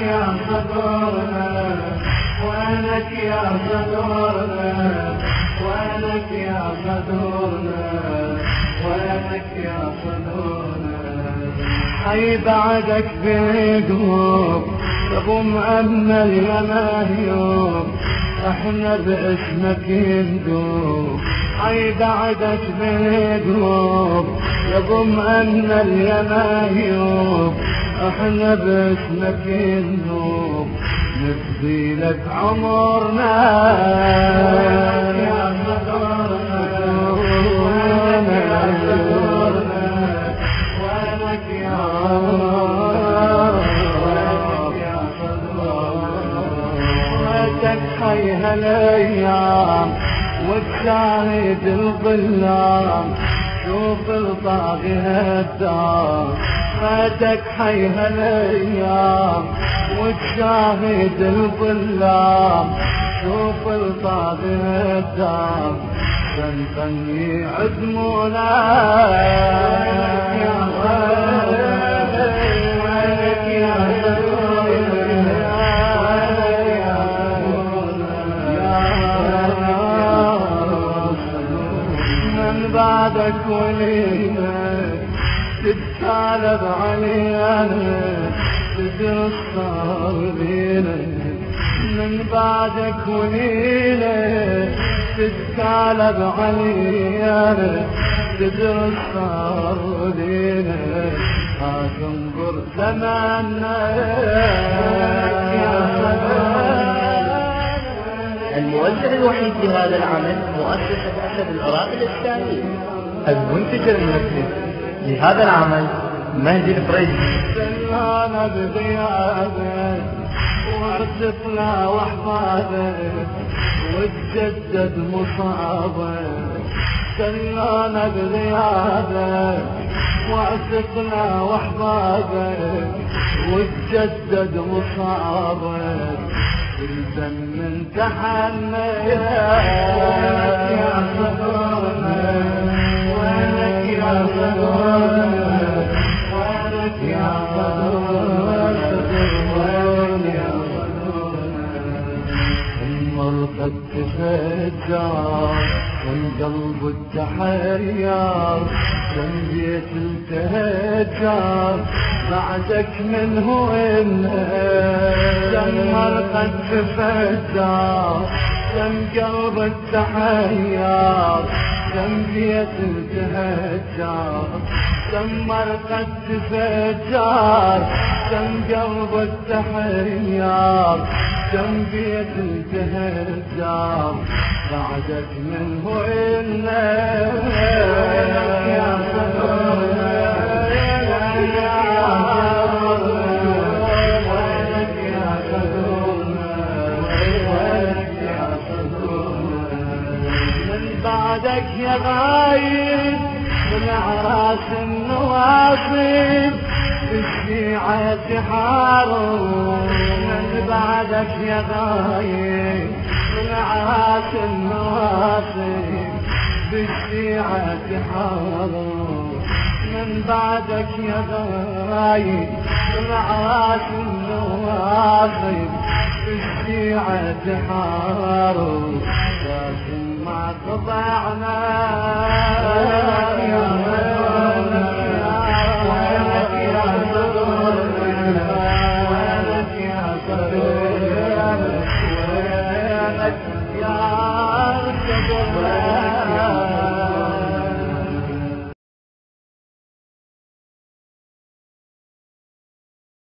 يا صدرنا وينك يا صدرنا وينك يا صدرنا وينك يا صدرنا حي بعدك بقلوب ابو مأمل يا مهيوب احنا باسمك ندوب حي بعدك بقلوب يا ابو مأمل يا مهيوب احنا باسمك ندوب نفدي لك عمرنا يا صدرنا وينك يا صدرنا وينك يا حي هالايام وتشاهد الظلام شوف الطاغي هالدار فاتك حي هالايام وتشاهد الظلام شوف الطاغي هالدار فنفني عزمونا يا وينك يا بعدك ولينا تتكالب علينا تدرس صار بينا من بعدك ولينا تتكالب علينا تدرس صار بينا هاتنظر زماننا يا الموزع الوحيد لهذا العمل مؤسسة أسد العراق الإسلامي. المنتج المنفذ لهذا العمل مهدي الفريدي. سلانا بغيابك وارزقنا واحفادك وتجدد مصابك سلانا بغيابك وارزقنا واحفادك وتجدد مصابك الزم من تحمل يا صدرنا وينك يا صدرنا وينك يا صدرنا وينك يا صدرنا المرقد تفجر والقلب التحير بيت التهجر بعدك منه إلا دمر قد تفجر دم قلب التحير دم بيت التهجر دمر قد تفجر دم قلب التحير دم بيت التهجر بعدك منه إلا يا صدرنا وينك يا صدرنا وينك يا صدرنا من بعدك يا غايب من أعراس النواصب الشيعة حارون من بعدك يا غايب من أعراس النواصب بالشيعة حارون من بعدك يا غايب من أعراس النواصب بالشيعة حارون لكن ما قطعنا